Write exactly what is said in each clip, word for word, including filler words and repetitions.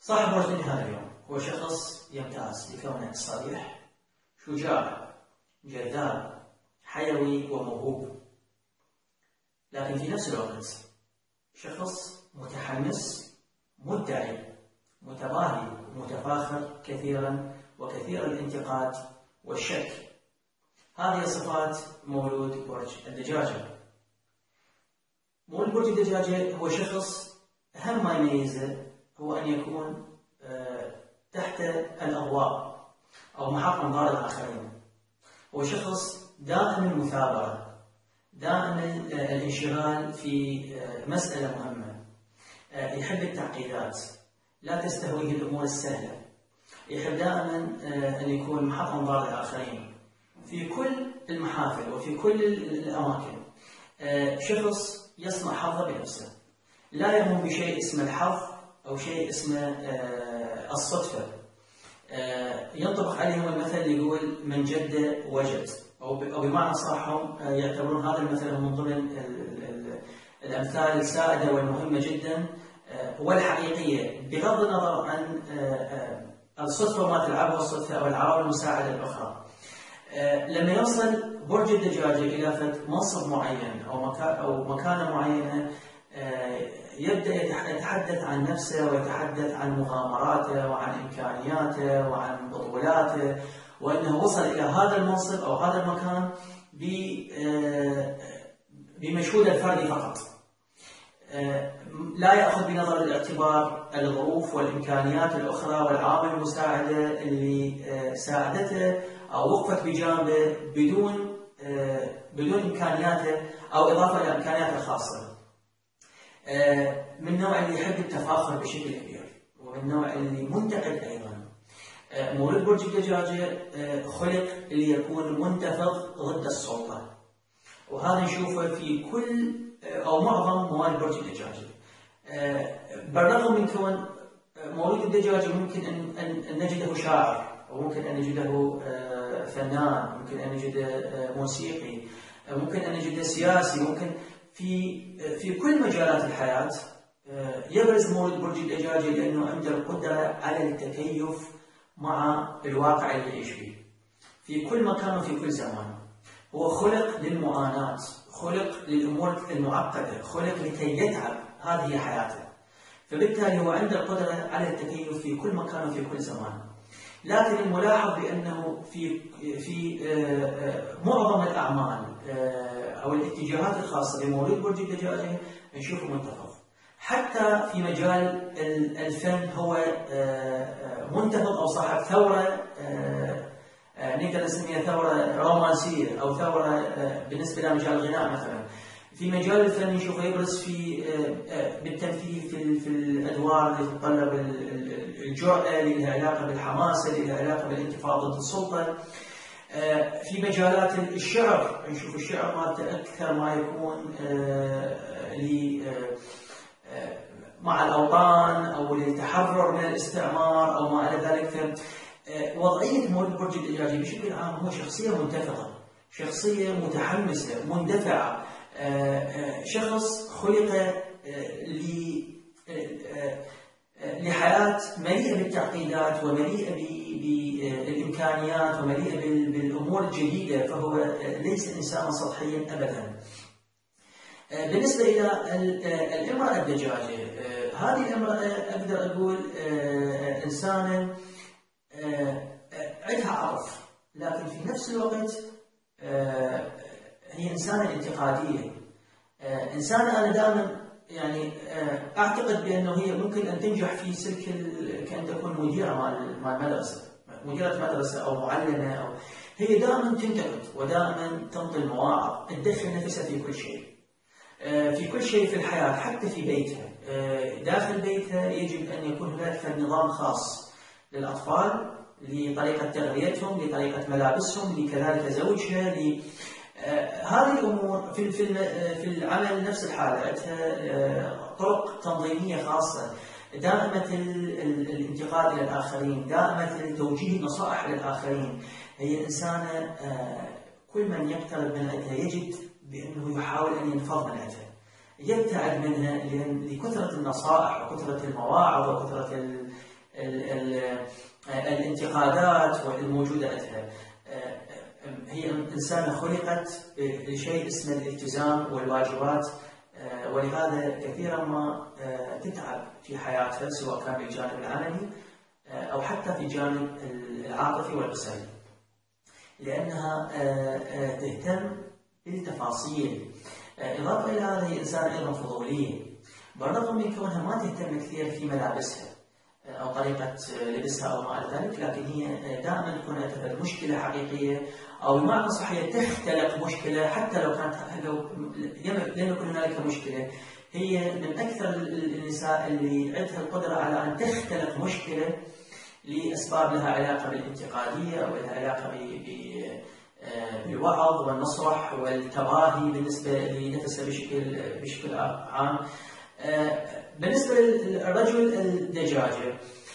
صاحب برج هذا اليوم هو شخص يمتاز بكونه صريح، شجاع، جذاب، حيوي وموهوب، لكن في نفس الوقت شخص متحمس، مدعي، متباهي، متفاخر كثيرا وكثير الانتقاد والشك. هذه صفات مولود برج الدجاجة. مولود برج الدجاجة هو شخص أهم ما يميزه هو أن يكون تحت الأضواء أو محط أنظار الآخرين. هو شخص دائم المثابرة، دائم الانشغال في مسألة مهمة، يحب التعقيدات، لا تستهويه الأمور السهلة، يحب دائما أن يكون محط أنظار الآخرين في كل المحافل وفي كل الأماكن. شخص يصنع حظه بنفسه، لا يهمه بشيء اسمه الحظ أو شيء اسمه الصدفة. ينطبق عليهم المثل اللي يقول من جد وجد، أو بمعنى صح هم يعتبرون هذا المثل من ضمن الأمثال السائدة والمهمة جدا والحقيقية، بغض النظر عن الصدفة وما تلعبها الصدفة أو العوامل المساعدة الأخرى. لما يوصل برج الدجاجة إلى فد منصب معين أو مكان أو مكانة معينة، يبدأ يتحدث عن نفسه ويتحدث عن مغامراته وعن إمكانياته وعن بطولاته، وأنه وصل إلى هذا المنصب أو هذا المكان بمجهوده الفردي فقط، لا يأخذ بنظر الاعتبار الظروف والإمكانيات الأخرى والعوامل المساعدة اللي ساعدته أو وقفت بجانبه بدون بدون إمكانياته أو إضافة إلى إمكانياته الخاصة. من النوع اللي يحب التفاخر بشكل كبير، ومن النوع اللي منتقد أيضا. مولود برج الدجاجة خلق ليكون منتفض ضد السلطة، وهذا نشوفه في كل أو معظم مواليد برج الدجاجة. بالرغم من كون مولود الدجاجة ممكن أن نجده شاعر، وممكن أن نجده فنان، ممكن أن نجده موسيقي، ممكن أن نجده سياسي، ممكن في في كل مجالات الحياة يبرز مولود برج الدجاجة لأنه عنده القدرة على التكيف مع الواقع اللي يعيش فيه في كل مكان وفي كل زمان. هو خلق للمعاناة، خلق للأمور المعقدة، خلق لكي يتعب، هذه هي حياته. فبالتالي هو عنده القدرة على التكيف في كل مكان وفي كل زمان. لكن الملاحظ بأنه في في معظم الأعمال أو الاتجاهات الخاصة بمولود برج الدجاجة نشوفه منتفض. حتى في مجال الفن هو منتفض أو صاحب ثورة، نقدر نسميها ثورة رومانسية أو ثورة بالنسبة لمجال الغناء مثلا. في مجال الفن نشوفه يبرز في بالتمثيل في في الأدوار اللي تتطلب الجرأة، اللي لها علاقة بالحماسة، اللي لها علاقة بالانتفاض ضد السلطة. في مجالات الشعر نشوف الشعر مالته أكثر ما يكون مع الأوطان أو للتحرر من الاستعمار أو ما إلى ذلك. وضعية مولود برج الدجاجة بشكل عام هو شخصية منتفضة، شخصية متحمسة، مندفعة، شخص خلق لحياة مليئة بالتعقيدات ومليئة بالإمكانيات ومليئة بالأمور الجديدة، فهو ليس إنسانا سطحيا أبدا. بالنسبة إلى الامرأة الدجاجة، هذه الامرأة أقدر أقول إنسانة عندها عرف، لكن في نفس الوقت هي إنسانة انتقادية، إنسانة أنا دائما يعني أعتقد بأنه هي ممكن أن تنجح في سلك كأن تكون مديرة مال مدرسة، مديرة مدرسة أو معلمة، أو هي دائما تنتقد ودائما تنطي المواعظ، تدخل نفسها في كل شيء، في كل شيء في الحياة، حتى في بيتها. داخل بيتها يجب أن يكون هناك نظام خاص للأطفال، لطريقة تغذيتهم، لطريقة ملابسهم، لكذلك زوجها، ل هذه الأمور في في العمل نفس الحالة، عندها طرق تنظيمية خاصة، دائمة الانتقاد إلى الآخرين، دائمة توجيه النصائح للآخرين. هي إنسانة كل من يقترب من عندها يجد بأنه يحاول أن ينفض من عندها، يبتعد منها لكثرة النصائح وكثرة المواعظ وكثرة الانتقادات الموجودة عندها. هي إنسانة خلقت لشيء اسمه الالتزام والواجبات، ولهذا كثيرا ما تتعب في حياتها سواء كان بالجانب العملي أو حتى في الجانب العاطفي والأسري، لأنها تهتم بالتفاصيل. إضافة إلى هذا هي إنسانة أيضا فضولية، بالرغم من كونها ما تهتم كثير في ملابسها أو طريقة لبسها أو ما إلى ذلك، لكن هي دائما تكون عندها مشكلة حقيقية، أو بمعنى صح هي تختلق مشكلة حتى لو كانت لو لم يكن هنالك مشكلة. هي من أكثر النساء اللي عندها القدرة على أن تختلق مشكلة لأسباب لها علاقة بالانتقادية أو لها علاقة بالوعظ والنصح والتباهي بالنسبة لنفسها بشكل بشكل عام. بالنسبة للرجل الدجاجة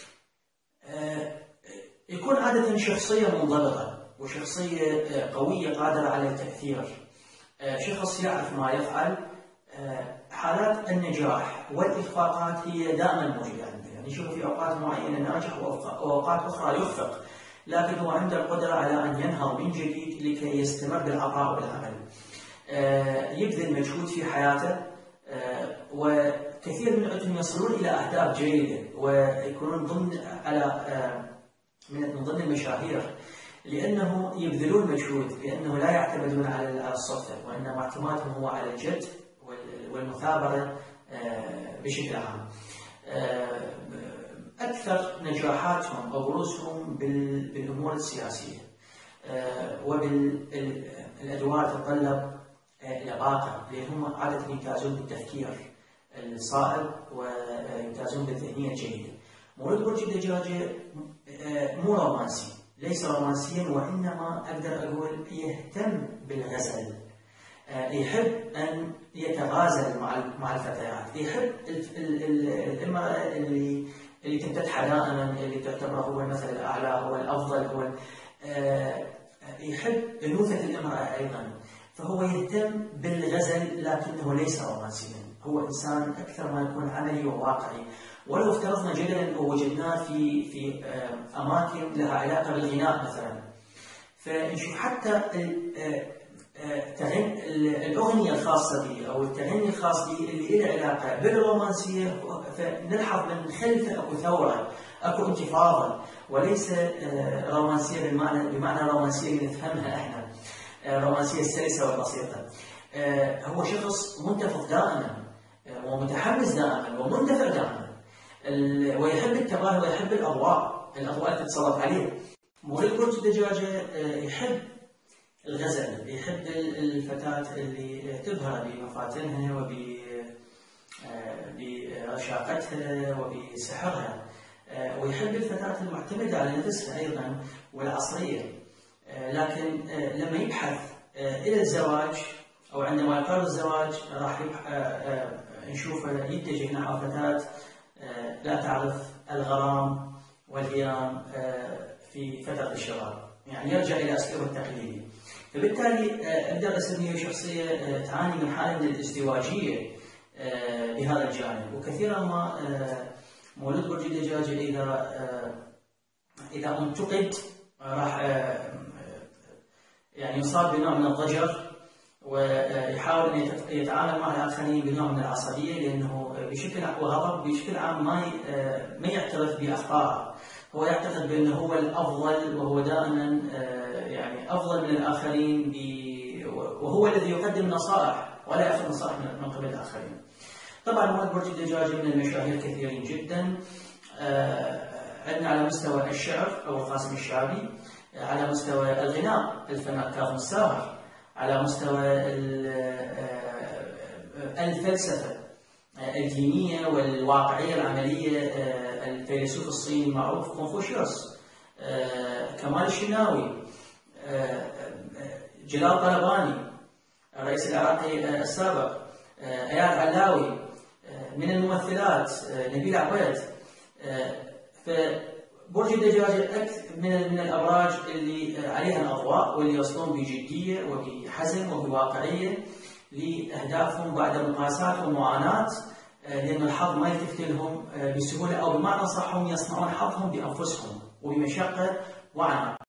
يكون عادة شخصية منضبطة وشخصية قوية قادرة على التأثير، شخص يعرف ما يفعل. حالات النجاح والإخفاقات هي دائما موجودة عنده، يعني يشوف في أوقات معينة ناجح وأوقات أخرى يخفق، لكن هو عنده القدرة على أن ينهض من جديد لكي يستمر بالعطاء والعمل. يبذل مجهود في حياته، وكثير من عندهم يصلون إلى أهداف جيدة ويكونون ضمن على من ضمن المشاهير، لأنه يبذلون مجهود، لأنه لا يعتمدون على الصدفة، وإنما اعتمادهم هو على الجد والمثابرة بشكل عام. أكثر نجاحاتهم أو بروزهم بالأمور السياسية وبالأدوار تتطلب لباقة، لأنهم عادة يمتازون بالتفكير الصائب ويمتازون بالذهنية الجيدة. مولود برج الدجاجة مو رومانسي، ليس رومانسيا، وإنما أقدر أقول يهتم بالغزل، يحب أن يتغازل مع الفتيات، يحب المرأة اللي اللي تمتدحها دائما، اللي تعتبره هو المثل الأعلى، هو الأفضل، هو يحب أنوثة الامرأة أيضا. فهو يهتم بالغزل لكنه ليس رومانسيا، هو إنسان أكثر ما يكون عملي وواقعي. ولو افترضنا جدلا ووجدناه في في أماكن لها علاقة بالغناء مثلا، فنشوف حتى الأغنية الخاصة به أو التغني الخاص به اللي له علاقة بالرومانسية، فنلحظ من خلفه أكو ثورة، أكو انتفاضة، وليس رومانسية بمعنى بمعنى رومانسية اللي نفهمها احنا، رومانسية السلسة والبسيطة. هو شخص منتفض دائما ومتحمس دائما ومندفع دائما، ويحب التباهي ويحب الأضواء، الأضواء تتسلط عليه. مولود برج الدجاجة يحب الغزل، يحب الفتاة اللي تبهر بمفاتنها وبرشاقتها وبسحرها، ويحب الفتاة المعتمدة على نفسها أيضا والعصرية. لكن لما يبحث إلى الزواج أو عندما يقرر الزواج راح نشوفه يتجه نحو فتاة لا تعرف الغرام والهيام في فترة الشباب، يعني يرجع إلى أسلوبه التقليدي. فبالتالي أقدر أسميه شخصية تعاني من حالة من الازدواجية بهذا الجانب. وكثيرا ما مولود برج الدجاجة إذا إذا انتقد راح يعني يصاب بنوع من الضجر، ويحاول أن يتعامل مع الآخرين بنوع من العصبية، لأنه بشكل وغضب بشكل عام ما ما يعترف بأخطائه، هو يعتقد بأنه هو الأفضل وهو دائما يعني أفضل من الآخرين، وهو الذي يقدم نصائح ولا يأخذ نصائح من قبل الآخرين. طبعا مولود برج الدجاجة من المشاهير كثيرين جدا، عندنا على مستوى الشعر أو القاسم الشعبي، على مستوى الغناء الفنان كاظم الساهر، على مستوى الفلسفة الدينية والواقعية العملية الفيلسوف الصيني المعروف كونفوشيوس، كمال الشناوي، جلال طلباني الرئيس العراقي السابق، اياد علاوي، من الممثلات نبيل عبيد. فبرج الدجاجة من من الابراج اللي عليها الاضواء واللي يصلون بجدية وبحزم وبواقعية لاهدافهم بعد مقاسات ومعاناة لأن الحظ ما يلتفت لهم بسهولة، أو بمعنى صح هم يصنعون حظهم بأنفسهم وبمشقة وعناء.